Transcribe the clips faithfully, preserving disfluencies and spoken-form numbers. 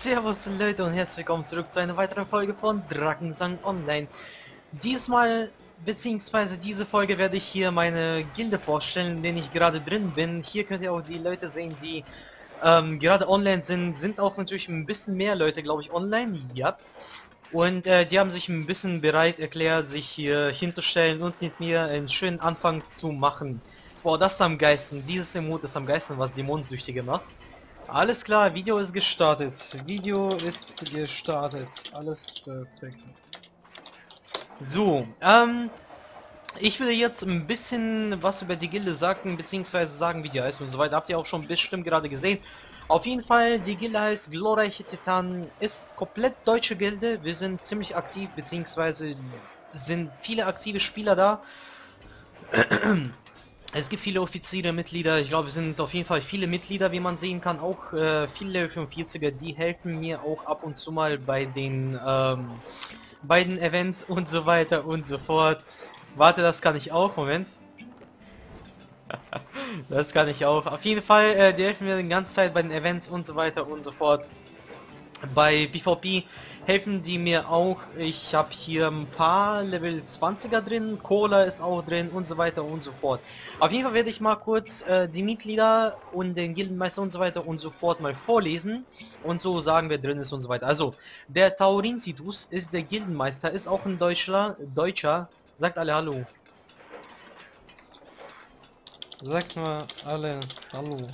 Servus Leute und herzlich willkommen zurück zu einer weiteren Folge von Drakensang Online. Diesmal, beziehungsweise diese Folge werde ich hier meine Gilde vorstellen, in denen ich gerade drin bin. Hier könnt ihr auch die Leute sehen, die ähm, gerade online sind. Sind auch natürlich ein bisschen mehr Leute, glaube ich, online. Ja. Und äh, die haben sich ein bisschen bereit erklärt, sich hier hinzustellen und mit mir einen schönen Anfang zu machen. Boah, das ist am geilsten. Dieses Emot ist am geilsten, was die Mondsüchtige macht. Alles klar, Video ist gestartet. Video ist gestartet. Alles perfekt. So, ähm, ich will jetzt ein bisschen was über die Gilde sagen, beziehungsweise sagen, wie die heißt und so weiter. Habt ihr auch schon bestimmt gerade gesehen. Auf jeden Fall, die Gilde heißt Glorreiche Titanen, ist komplett deutsche Gilde. Wir sind ziemlich aktiv, beziehungsweise sind viele aktive Spieler da. Es gibt viele Offiziere, Mitglieder, ich glaube es sind auf jeden Fall viele Mitglieder, wie man sehen kann, auch äh, viele fünfundvierziger, die helfen mir auch ab und zu mal bei den ähm, bei den Events und so weiter und so fort. Warte, das kann ich auch, Moment. Das kann ich auch. Auf jeden Fall, äh, die helfen mir die ganze Zeit bei den Events und so weiter und so fort. Bei PvP helfen die mir auch. Ich habe hier ein paar Level zwanziger drin, Cola ist auch drin und so weiter und so fort. Auf jeden Fall werde ich mal kurz äh, die Mitglieder und den Gildenmeister und so weiter und so fort mal vorlesen und so sagen, wer drin ist und so weiter. Also, der Taurin Titus ist der Gildenmeister, ist auch ein Deutscher, Deutscher. Sagt alle Hallo. Sagt mal alle Hallo.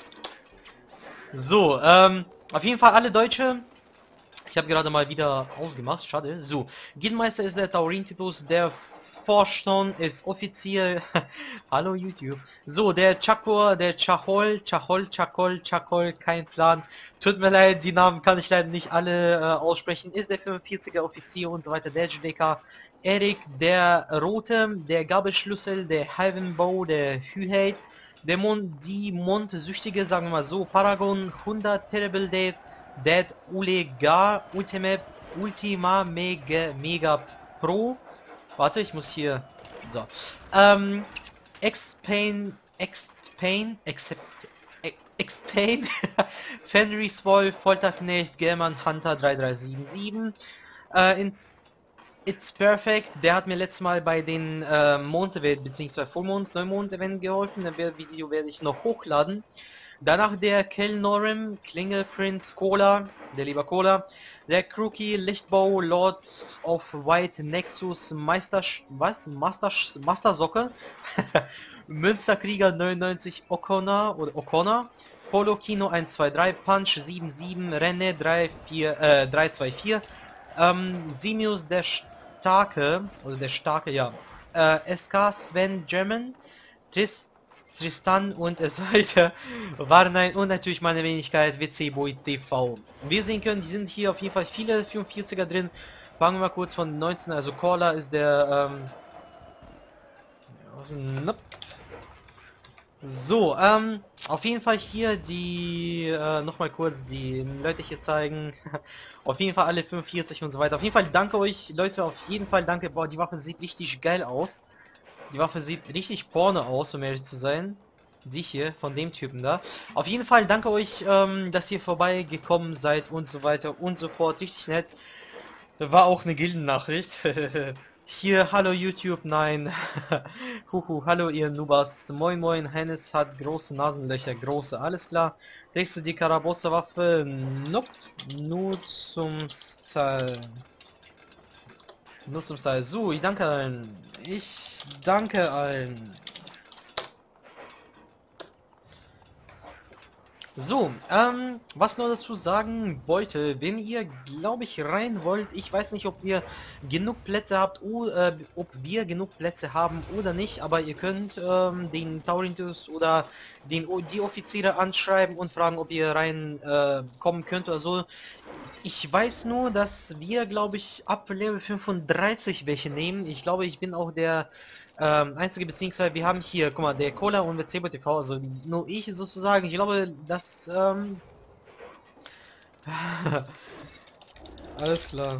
So, ähm, auf jeden Fall alle Deutsche. Ich habe gerade mal wieder ausgemacht, schade. So, Gildenmeister ist der Taurin Titus, der Vorstand ist Offizier. Hallo YouTube. So, der Chakor, der Chachol, Chachol, Chakol, Chakol, kein Plan. Tut mir leid, die Namen kann ich leider nicht alle äh, aussprechen. Ist der fünfundvierziger Offizier und so weiter. Der J D K. Erik, der Rote, der Gabelschlüssel, der Heavenbow, der Hühate, der Mond, die Mondsüchtige, sagen wir mal so, Paragon, hundert, Terrible Dead, Dead, Ulegar, Ultimate, Ultima, Mega, Mega Pro. Warte, ich muss hier... So. Ähm, X-Pain, X-Pain, Except... X-Pain, Fenris Wolf, Folterknecht, Gelman, Hunter drei drei sieben sieben, äh, ins... It's Perfect, der hat mir letztes Mal bei den äh, Mond-Event bzw. Vollmond, Neumond-Event geholfen, das Video werde ich noch hochladen. Danach der Kelnorim, Klinge, Prince, Cola, der lieber Cola, der Crookie, Lichtbau, Lord of White, Nexus, Meister, was? Master, Master Münsterkrieger neunundneunzig, O'Connor oder O'Connor, Polo Kino eins zwei drei, Punch sieben sieben, Renne drei vier, äh, drei zwei vier, ähm, Simius der Starke, oder der Starke, ja, äh, S K, Sven German, Tris, Tristan und es weiter Warnein und natürlich meine Wenigkeit W C Boy T V. Wir sehen können, die sind hier auf jeden Fall viele fünfundvierziger drin. Fangen wir mal kurz von neunzehn, also Caller ist der, ähm, nope. So, ähm, auf jeden Fall hier die, äh, nochmal kurz die Leute hier zeigen. Auf jeden Fall alle fünfundvierzig und so weiter. Auf jeden Fall danke euch, Leute, auf jeden Fall danke. Boah, die Waffe sieht richtig geil aus. Die Waffe sieht richtig Porno aus, um ehrlich zu sein. Die hier, von dem Typen da. Auf jeden Fall danke euch, ähm, dass ihr vorbeigekommen seid und so weiter und so fort. Richtig nett. War auch eine Gildennachricht. Hier, hallo YouTube, nein. Huhu, hallo ihr Nubas. Moin moin, Hennes hat große Nasenlöcher, große, alles klar. Trägst du die Karabosse Waffe? Nope. Nur zum Style. Nur zum Style. So, ich danke allen. Ich danke allen. So, ähm, was nur dazu sagen wollte, wenn ihr, glaube ich, rein wollt, ich weiß nicht, ob ihr genug Plätze habt, oder, äh, ob wir genug Plätze haben oder nicht, aber ihr könnt ähm, den Taurintus oder den, die Offiziere anschreiben und fragen, ob ihr rein äh, kommen könnt oder so. Ich weiß nur, dass wir, glaube ich, ab Level fünfunddreißig welche nehmen. Ich glaube, ich bin auch der ähm, einzige, beziehungsweise wir haben hier, guck mal, der Cola und der C B T V, also nur ich sozusagen. Ich glaube, dass ähm, alles klar.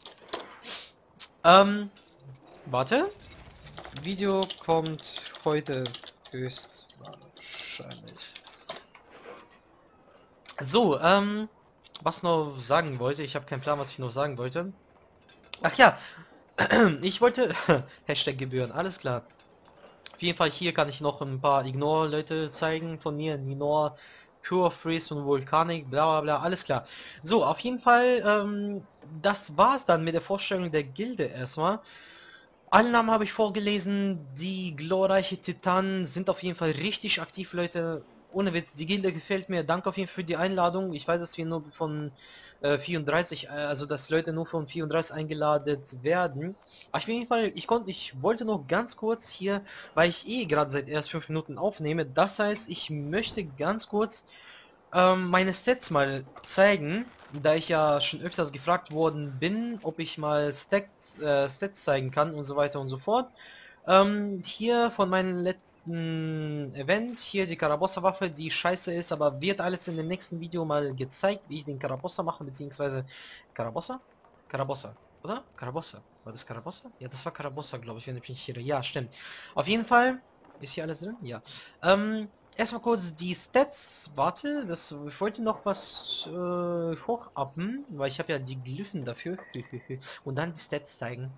Ähm, warte. Video kommt heute höchstwahrscheinlich. So, ähm, was noch sagen wollte, ich habe keinen Plan, was ich noch sagen wollte. Ach ja, ich wollte... Hashtag Gebühren, alles klar. Auf jeden Fall hier kann ich noch ein paar Ignore-Leute zeigen von mir. Ignore, Pure Freeze und Volcanic, bla bla bla, alles klar. So, auf jeden Fall, ähm, das war's dann mit der Vorstellung der Gilde erstmal. Alle Namen habe ich vorgelesen, die glorreiche Titanen sind auf jeden Fall richtig aktiv, Leute. Ohne Witz, die Gilde gefällt mir. Danke auf jeden Fall für die Einladung. Ich weiß, dass wir nur von äh, vierunddreißig, äh, also dass Leute nur von vierunddreißig eingeladen werden. Aber auf jeden Fall, ich konnte, ich wollte noch ganz kurz hier, weil ich eh gerade seit erst fünf Minuten aufnehme. Das heißt, ich möchte ganz kurz ähm, meine Stats mal zeigen, da ich ja schon öfters gefragt worden bin, ob ich mal Stats, äh, Stats zeigen kann und so weiter und so fort. Ähm, hier von meinem letzten Event, hier die Karabossa Waffe, die scheiße ist, aber wird alles in dem nächsten Video mal gezeigt, wie ich den Karabossa mache, beziehungsweise Karabossa? Karabossa, oder? Karabossa. War das Karabossa? Ja, das war Karabossa, glaube ich, wenn ich mich nicht irre. Ja, stimmt. Auf jeden Fall, ist hier alles drin? Ja. Ähm, erstmal kurz die Stats. Warte, das ich wollte noch was äh, hochappen, weil ich habe ja die Glyphen dafür. Und dann die Stats zeigen.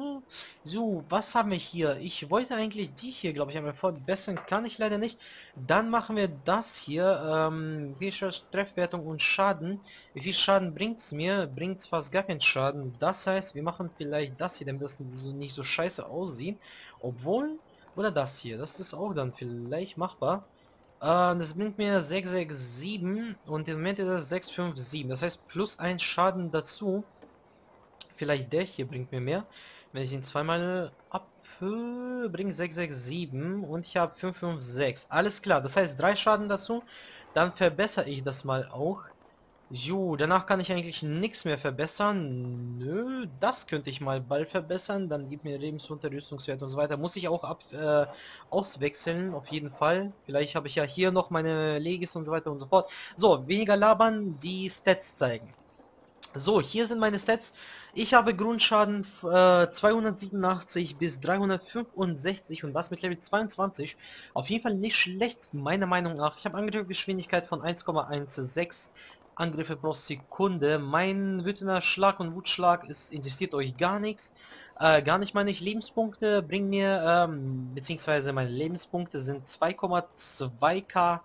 So, was haben wir hier? Ich wollte eigentlich die hier, glaube ich, einmal verbessern. Kann ich leider nicht. Dann machen wir das hier. Ähm, Treffwertung und Schaden. Wie viel Schaden bringt es mir? Bringt es fast gar keinen Schaden. Das heißt, wir machen vielleicht das hier, damit das so nicht so scheiße aussieht. Obwohl, oder das hier. Das ist auch dann vielleicht machbar. Äh, das bringt mir sechs sechs sieben und im Moment ist das sechs fünf sieben. Das heißt plus ein Schaden dazu. Vielleicht der hier bringt mir mehr. Wenn ich ihn zweimal ab äh, bringt sechs sechs sieben und ich habe fünf fünf sechs. Alles klar, das heißt drei Schaden dazu. Dann verbessere ich das mal auch. Jo, danach kann ich eigentlich nichts mehr verbessern. Nö, das könnte ich mal bald verbessern. Dann gibt mir Lebensunter, Rüstungswert und so weiter. Muss ich auch ab äh, auswechseln, auf jeden Fall. Vielleicht habe ich ja hier noch meine Legis und so weiter und so fort. So, weniger labern, die Stats zeigen. So, hier sind meine Stats. Ich habe Grundschaden äh, zweihundertsiebenundachtzig bis dreihundertfünfundsechzig und was mit Level zweiundzwanzig. Auf jeden Fall nicht schlecht, meiner Meinung nach. Ich habe Angriffsgeschwindigkeit von eins Komma sechzehn Angriffe pro Sekunde. Mein wütender Schlag und Wutschlag ist, interessiert euch gar nichts. Äh, gar nicht meine Lebenspunkte bringen mir, ähm, beziehungsweise meine Lebenspunkte sind zwei Komma zwei K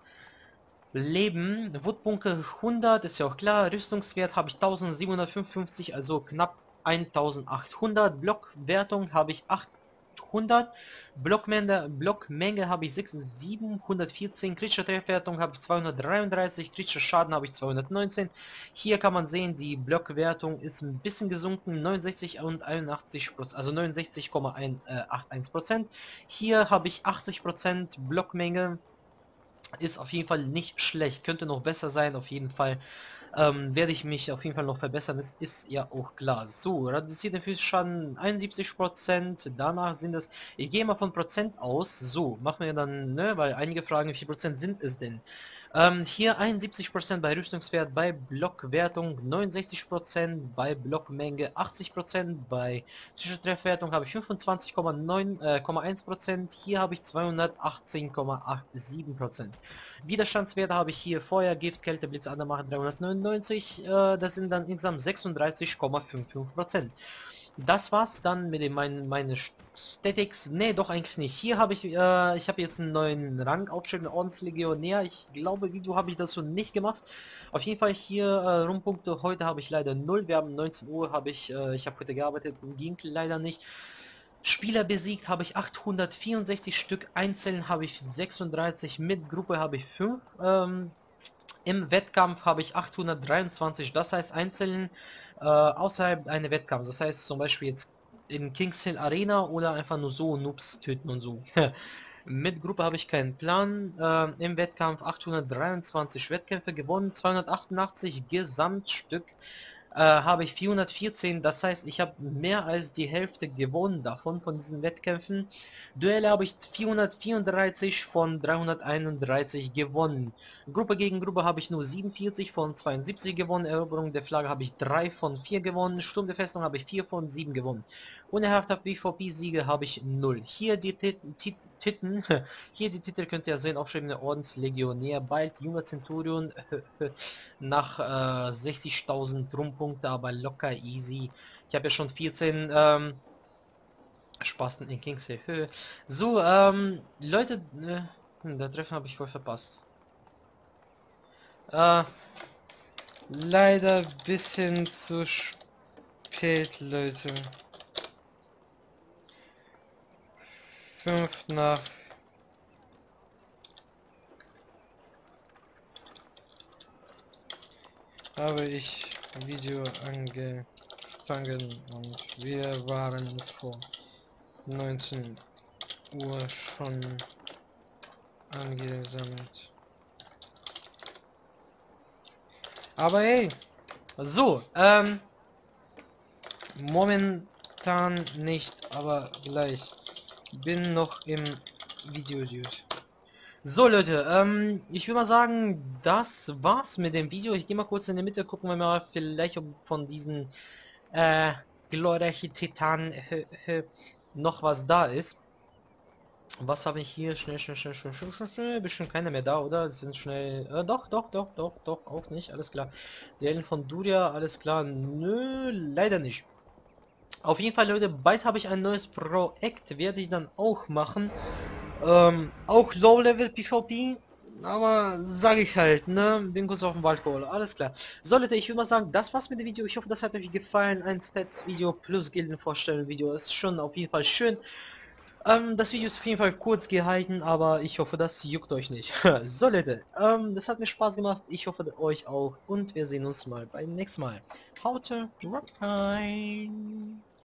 Leben. Wutpunkte hundert, ist ja auch klar. Rüstungswert habe ich eintausendsiebenhundertfünfundfünfzig, also knapp eintausendachthundert. Blockwertung habe ich achthundert. Blockmenge, Blockmenge habe ich siebenhundertvierzehn. Kritische Treffwertung habe ich zweihundertdreiunddreißig. Kritischer Schaden habe ich zweihundertneunzehn. Hier kann man sehen, die Blockwertung ist ein bisschen gesunken. neunundsechzig und einundachtzig Prozent, also neunundsechzig Komma einundachtzig Prozent. Hier habe ich achtzig Prozent Blockmenge. Ist auf jeden Fall nicht schlecht, könnte noch besser sein, auf jeden Fall ähm, werde ich mich auf jeden Fall noch verbessern, das ist ja auch klar. So, reduziert den physischen Schaden einundsiebzig Prozent, danach sind es, ich gehe mal von Prozent aus, so, machen wir dann, ne, weil einige fragen, wie viel Prozent sind es denn? Ähm, hier einundsiebzig Prozent bei Rüstungswert, bei Blockwertung neunundsechzig Prozent, bei Blockmenge achtzig Prozent, bei Trefferwertung habe ich fünfundzwanzig Komma eins Prozent, hier habe ich zweihundertachtzehn Komma siebenundachtzig Prozent. Widerstandswerte habe ich hier Feuer, Gift, Kälte, Blitz, Andermacher dreihundertneunundneunzig, äh, das sind dann insgesamt sechsunddreißig Komma fünfundfünfzig Prozent. Das war's dann mit dem mein, meine Statics. Ne, doch eigentlich nicht. Hier habe ich, äh, ich habe jetzt einen neuen Rang aufstellen, Ordenslegionär. Ich glaube, Video habe ich das so nicht gemacht. Auf jeden Fall hier äh, Rumpunkte. Heute habe ich leider null. Wir haben neunzehn Uhr, habe ich, äh, ich habe heute gearbeitet, ging leider nicht. Spieler besiegt habe ich achthundertvierundsechzig Stück, einzeln habe ich sechsunddreißig, mit Gruppe habe ich fünf. Ähm, Im Wettkampf habe ich achthundertdreiundzwanzig, das heißt einzeln äh, außerhalb einer Wettkampf. Das heißt zum Beispiel jetzt in Kings Hill Arena oder einfach nur so Noobs töten und so. Mit Gruppe habe ich keinen Plan. Äh, Im Wettkampf achthundertdreiundzwanzig Wettkämpfe gewonnen, zweihundertachtundachtzig Gesamtstück. Äh, habe ich vierhundertvierzehn, das heißt, ich habe mehr als die Hälfte gewonnen davon, von diesen Wettkämpfen. Duelle habe ich vierhundertvierunddreißig von dreihunderteinunddreißig gewonnen. Gruppe gegen Gruppe habe ich nur siebenundvierzig von zweiundsiebzig gewonnen. Eroberung der Flagge habe ich drei von vier gewonnen. Sturm der Festung habe ich vier von sieben gewonnen. Unerhafter PvP-Siege habe ich null. Hier die Titten. Hier die Titel könnt ihr sehen, aufschreibende Ordenslegionär, bald junger Centurion, nach äh, sechzigtausend Rumpunkte, aber locker easy. Ich habe ja schon vierzehn ähm, Spasten in Kingsley Höhe. So, ähm, Leute, äh, hm, der Treffen habe ich voll verpasst. Äh, leider bisschen zu spät, Leute. Fünf nach habe ich Video angefangen und wir waren vor neunzehn Uhr schon angesammelt. Aber hey, so, ähm, momentan nicht, aber gleich. Bin noch im Video, Dude. So Leute, ähm, ich würde mal sagen, das war's mit dem Video. Ich gehe mal kurz in die Mitte, gucken wir mal vielleicht, ob von diesen äh, glorreichen Titanen äh, äh, noch was da ist. Was habe ich hier? Schnell, schnell, schnell, schnell, schnell, schnell, schnell. Bestimmt keiner mehr da, oder? Sind schnell... Äh, doch, doch, doch, doch, doch, auch nicht. Alles klar. Serien von Duria, alles klar. Nö, leider nicht. Auf jeden Fall, Leute, bald habe ich ein neues Projekt, werde ich dann auch machen. Ähm, auch Low-Level PvP, aber sage ich halt, ne? Bin kurz auf dem Waldkohle, alles klar. So Leute, ich würde mal sagen, das war's mit dem Video. Ich hoffe, das hat euch gefallen. Ein Stats-Video plus Gildenvorstellung-Video ist schon auf jeden Fall schön. Ähm, das Video ist auf jeden Fall kurz gehalten, aber ich hoffe, das juckt euch nicht. So Leute, ähm, das hat mir Spaß gemacht. Ich hoffe, euch auch. Und wir sehen uns mal beim nächsten Mal. Haute rein!